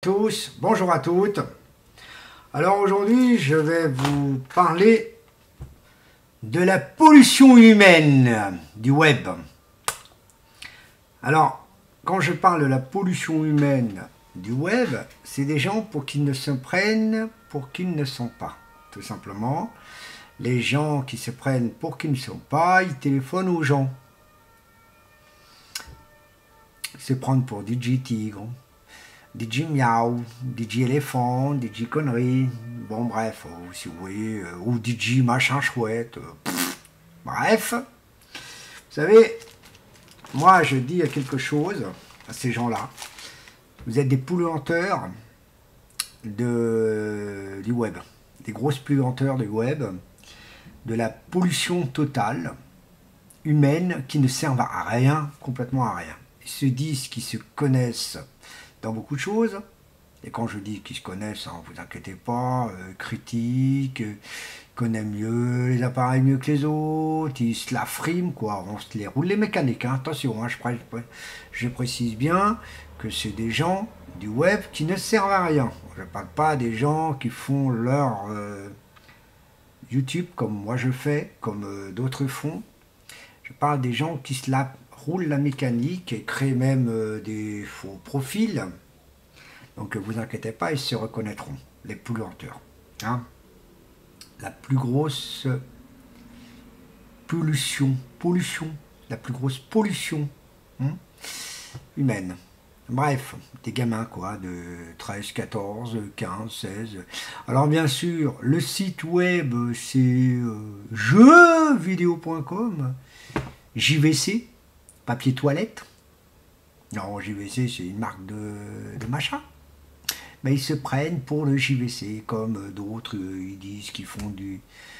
tous, bonjour à toutes. Alors aujourd'hui, je vais vous parler de la pollution humaine du web. Alors, quand je parle de la pollution humaine du web, c'est des gens pour qui ne se prennent pour qui ne sont pas, tout simplement. Les gens qui se prennent pour qui ne sont pas, ils téléphonent aux gens. Se prendre pour DJ Tigre, DJ Miaou, DJ Éléphant, DJ Connerie, bon bref, si vous voyez, ou DJ Machin Chouette, bref. Vous savez, moi je dis quelque chose à ces gens-là, vous êtes des polluanteurs du web, des grosses polluanteurs du web, de la pollution totale, humaine, qui ne servent à rien, complètement à rien. Ils se disent qu'ils se connaissent dans beaucoup de choses, et quand je dis qu'ils se connaissent, hein, vous inquiétez pas, critiquent, connaissent mieux les appareils mieux que les autres, ils se la friment, quoi, on se les roule les mécaniques, hein. Attention, hein, je précise bien que c'est des gens du web qui ne servent à rien. Je ne parle pas des gens qui font leur YouTube comme moi je fais, comme d'autres font. Je parle des gens qui se la roulent la mécanique et créent même des faux profils. Donc vous inquiétez pas, ils se reconnaîtront, les polluanteurs. Hein, la plus grosse pollution, la plus grosse pollution humaine. Bref, des gamins quoi, de 13, 14, 15, 16. Alors bien sûr, le site web c'est jeuxvideo.com, JVC, papier toilette. Non, JVC c'est une marque de machin. Mais ils se prennent pour le JVC, comme d'autres, ils disent qu'ils font du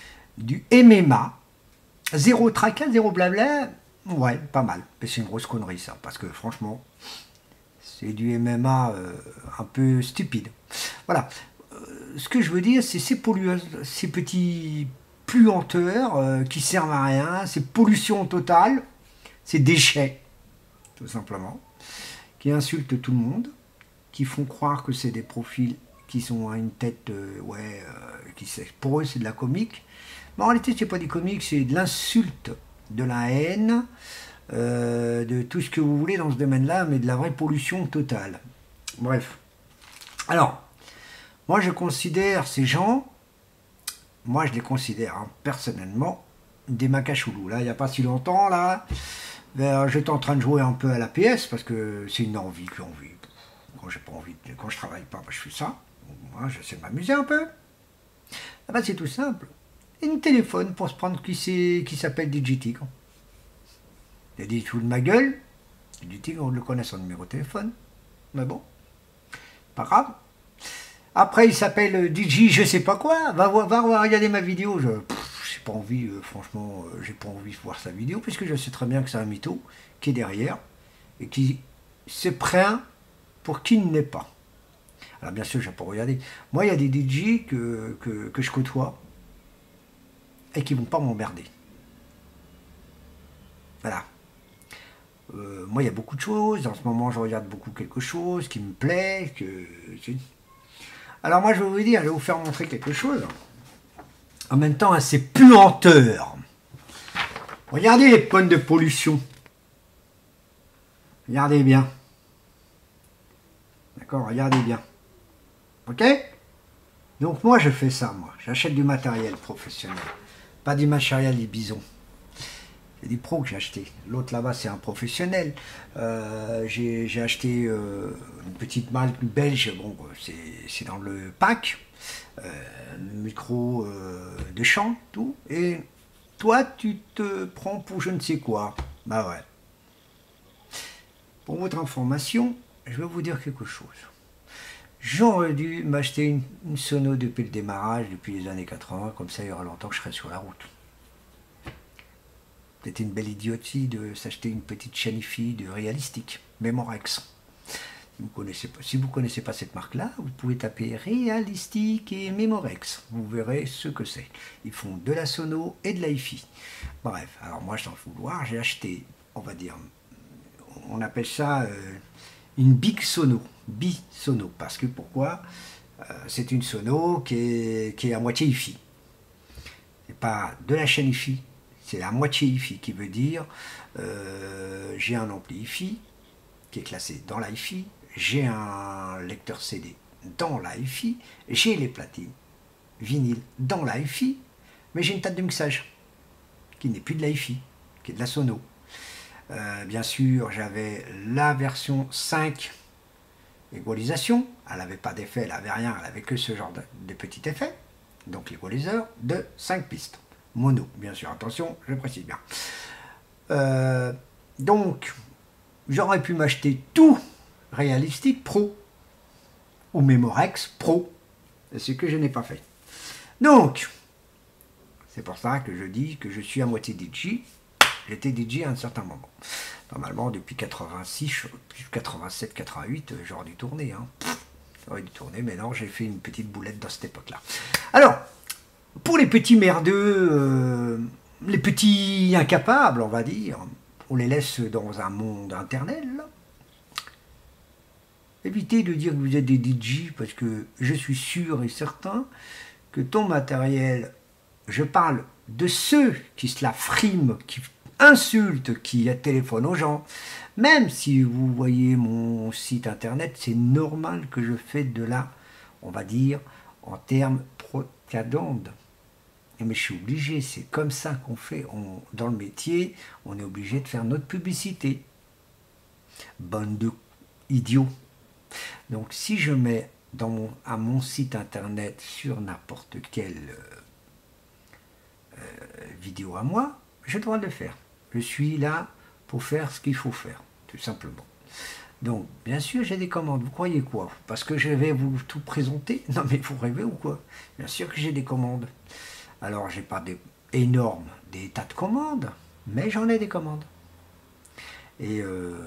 MMA. Zéro tracas, zéro blabla. Ouais, pas mal. Mais c'est une grosse connerie ça, parce que franchement, c'est du MMA un peu stupide. Voilà. Ce que je veux dire, c'est ces petits polluanteurs qui servent à rien, ces pollutions totales, ces déchets, tout simplement, qui insultent tout le monde, qui font croire que c'est des profils qui sont à une tête, pour eux c'est de la comique. Mais en réalité c'est pas du comique, c'est de l'insulte, de la haine, de tout ce que vous voulez dans ce domaine-là, mais de la vraie pollution totale. Bref. Alors, moi je considère ces gens, moi je les considère personnellement des macachoulous. Là, il n'y a pas si longtemps, là, j'étais en train de jouer un peu à la PS, parce que c'est une envie que l'on vit. Quand j'ai pas envie, quand je travaille pas, je fais ça. Moi, j'essaie de m'amuser un peu. Ah bah, c'est tout simple. Il me téléphone pour se prendre qui s'appelle DJ Tigre. Il a dit tout de ma gueule. DJ Tigre, on le connaît son numéro de téléphone. Mais bon, pas grave. Après, il s'appelle DJ je sais pas quoi. Va regarder ma vidéo. J'ai pas envie, franchement, j'ai pas envie de voir sa vidéo, puisque je sais très bien que c'est un mytho qui est derrière et qui se prend pour qui ne l'est pas. Alors bien sûr, je n'ai pas regardé. Moi, il y a des DJ que je côtoie et qui ne vont pas m'emmerder. Voilà. Moi, il y a beaucoup de choses. En ce moment, je regarde beaucoup quelque chose qui me plaît. Alors moi, je vais vous dire, je vais vous faire montrer quelque chose. En même temps, assez puanteur. Regardez les points de pollution. Regardez bien. D'accord, regardez bien. Ok? Donc moi je fais ça, moi. J'achète du matériel professionnel. Pas du matériel des bisons. C'est du pro que j'ai acheté. L'autre là-bas c'est un professionnel. J'ai acheté une petite marque belge. Bon, c'est dans le pack. Micro de chant, tout. Et toi tu te prends pour je ne sais quoi. Bah ouais. Pour votre information, je vais vous dire quelque chose. J'aurais dû m'acheter une sono depuis le démarrage, depuis les années 80, comme ça il y aura longtemps que je serai sur la route. C'était une belle idiotie de s'acheter une petite chaîne hi-fi de Realistic, Memorex. Si vous ne connaissez pas cette marque-là, vous pouvez taper Realistic et Memorex. Vous verrez ce que c'est. Ils font de la sono et de la hi-fi. Bref, alors moi sans vouloir, j'ai acheté, on va dire, on appelle ça une Big Sono, Bisono, parce que pourquoi? C'est une sono qui est à moitié hi-fi. C'est pas de la chaîne hi-fi, c'est la moitié hi-fi, qui veut dire j'ai un ampli hi-fi qui est classé dans la hi-fi, j'ai un lecteur CD dans la hi-fi, j'ai les platines vinyle dans la hi-fi, mais j'ai une table de mixage qui n'est plus de la hi-fi, qui est de la sono. Bien sûr, j'avais la version 5 égalisation, elle n'avait pas d'effet, elle n'avait rien, elle avait que ce genre de petit effet, donc l'égaliseur de 5 pistes, mono, bien sûr, attention, je précise bien. Donc, j'aurais pu m'acheter tout Realistic Pro, ou Memorex Pro, ce que je n'ai pas fait. Donc, c'est pour ça que je dis que je suis à moitié DJ. J'étais DJ à un certain moment. Normalement, depuis 86, 87, 88, j'aurais dû tourner. Hein. J'aurais dû tourner, mais non, j'ai fait une petite boulette dans cette époque-là. Alors, pour les petits merdeux, les petits incapables, on va dire, on les laisse dans un monde internel. Évitez de dire que vous êtes des DJ, parce que je suis sûr et certain que ton matériel, je parle de ceux qui se la friment, qui insultent, qui téléphonent aux gens. Même si vous voyez mon site internet, c'est normal que je fais de la, on va dire, en termes propagande. Mais je suis obligé, c'est comme ça qu'on fait. Dans le métier, on est obligé de faire notre publicité. Bande de idiots. Donc si je mets à mon site internet sur n'importe quelle vidéo à moi, je dois le faire. Je suis là pour faire ce qu'il faut faire, tout simplement. Donc, bien sûr, j'ai des commandes. Vous croyez quoi? Parce que je vais vous tout présenter? Non, mais vous rêvez ou quoi? Bien sûr que j'ai des commandes. Alors, j'ai pas des énormes, des tas de commandes, mais j'en ai des commandes. Et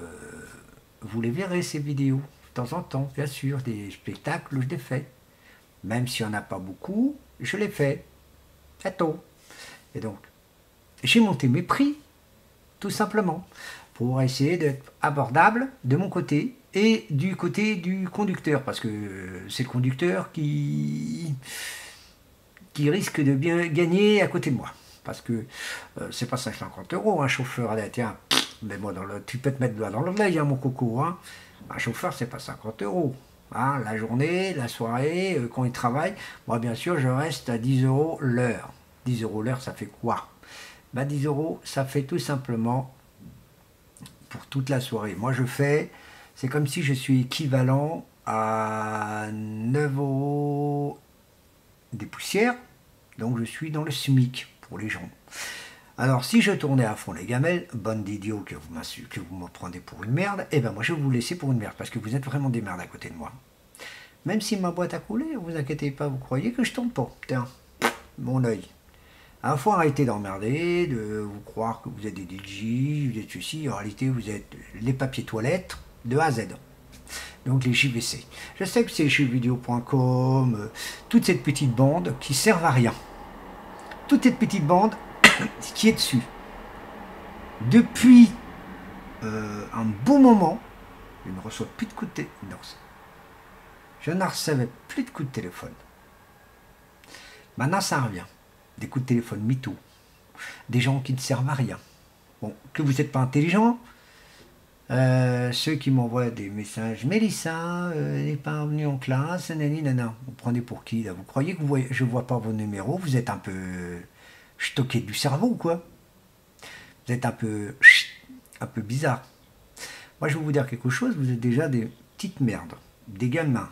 vous les verrez, ces vidéos, de temps en temps, bien sûr, des spectacles où je les fais. Même s'il n'y en a pas beaucoup, je les fais. C'est tout. Et donc, j'ai monté mes prix, tout simplement, pour essayer d'être abordable de mon côté et du côté du conducteur, parce que c'est le conducteur qui risque de bien gagner à côté de moi. Parce que c'est pas 50 € un chauffeur, allez, tiens, mais moi, tu peux te mettre le doigt dans l'oreille, hein, mon coco, hein. Un chauffeur, c'est pas 50 €. Hein, la journée, la soirée, quand il travaille, moi, bien sûr, je reste à 10 € l'heure. 10 € l'heure, ça fait quoi? Ben, 10 €, ça fait tout simplement pour toute la soirée. Moi, je fais, c'est comme si je suis équivalent à 9 € des poussières, donc je suis dans le SMIC pour les gens. Alors, si je tournais à fond les gamelles, bande d'idiots que vous me prenez pour une merde, eh ben moi, je vais vous laisser pour une merde, parce que vous êtes vraiment des merdes à côté de moi. Même si ma boîte a coulé, vous inquiétez pas, vous croyez que je tourne pas. Tiens, mon œil. Il faut arrêter d'emmerder, de vous croire que vous êtes des DJ, vous êtes ceci. En réalité, vous êtes les papiers toilettes de A à Z. Donc les JVC. Je sais que c'est jeuxvideo.com, toute cette petite bande qui servent à rien. Toute cette petite bande qui est dessus. Depuis un bon moment, je ne reçois plus de coups de téléphone. Je ne recevais plus de coups de téléphone. Maintenant, ça revient. Des coups de téléphone mythos, des gens qui ne servent à rien. Bon, que vous n'êtes pas intelligent, ceux qui m'envoient des messages, Mélissa n'est pas venue en classe, nana. Vous prenez pour qui là? Vous croyez que je ne vois pas vos numéros? Vous êtes un peu stocké du cerveau ou quoi? Vous êtes un peu bizarre. Moi, je vais vous dire quelque chose, vous êtes déjà des petites merdes, des gamins,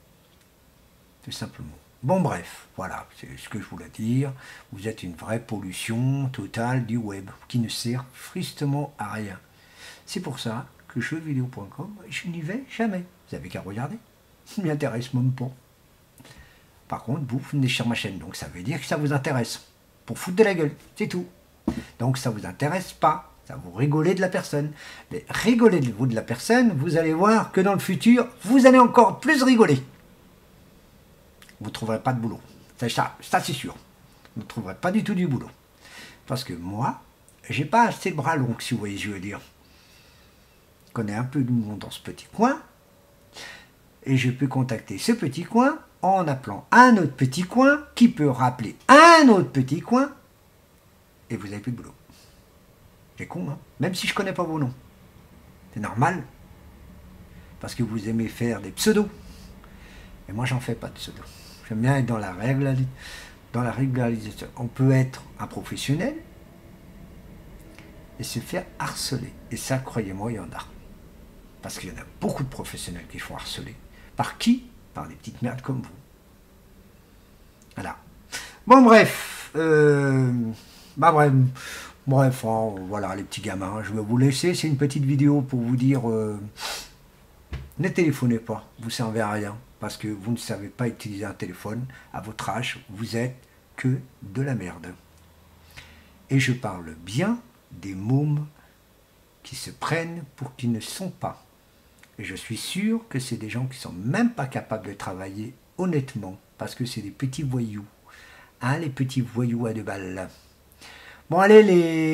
tout simplement. Bon bref, voilà, c'est ce que je voulais dire. Vous êtes une vraie pollution totale du web qui ne sert tristement à rien. C'est pour ça que jeuxvideo.com, je n'y vais jamais. Vous avez qu'à regarder. Ça ne m'intéresse même pas. Par contre, vous venez sur ma chaîne, donc ça veut dire que ça vous intéresse. Pour foutre de la gueule, c'est tout. Donc ça ne vous intéresse pas. Ça vous rigolez de la personne. Mais rigolez-vous de la personne, vous allez voir que dans le futur, vous allez encore plus rigoler. Vous ne trouverez pas de boulot. Ça c'est sûr. Vous ne trouverez pas du tout du boulot. Parce que moi, j'ai pas assez de bras longs, si vous voyez ce que je veux dire. connais un peu de monde dans ce petit coin, et je peux contacter ce petit coin en appelant un autre petit coin qui peut rappeler un autre petit coin, et vous n'avez plus de boulot. C'est con, hein? Même si je ne connais pas vos noms. C'est normal, parce que vous aimez faire des pseudos. Et moi, j'en fais pas de pseudo. J'aime bien être dans la régularisation. On peut être un professionnel et se faire harceler. Et ça, croyez-moi, il y en a. Parce qu'il y en a beaucoup de professionnels qui font harceler. Par qui? Par des petites merdes comme vous. Voilà. Bon, bref. Bref, hein, voilà, les petits gamins. Je vais vous laisser. C'est une petite vidéo pour vous dire... ne téléphonez pas. Vous ne servez à rien. Parce que vous ne savez pas utiliser un téléphone. À votre âge, vous êtes que de la merde. Et je parle bien des mômes qui se prennent pour qui ne sont pas. Et je suis sûr que c'est des gens qui ne sont même pas capables de travailler honnêtement, parce que c'est des petits voyous. Hein, les petits voyous à 2 balles. Bon, allez,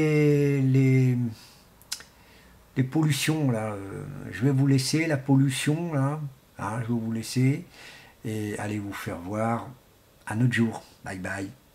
les pollutions, là, je vais vous laisser, la pollution, là, hein, je vais vous laisser, et allez vous faire voir un autre jour. Bye bye.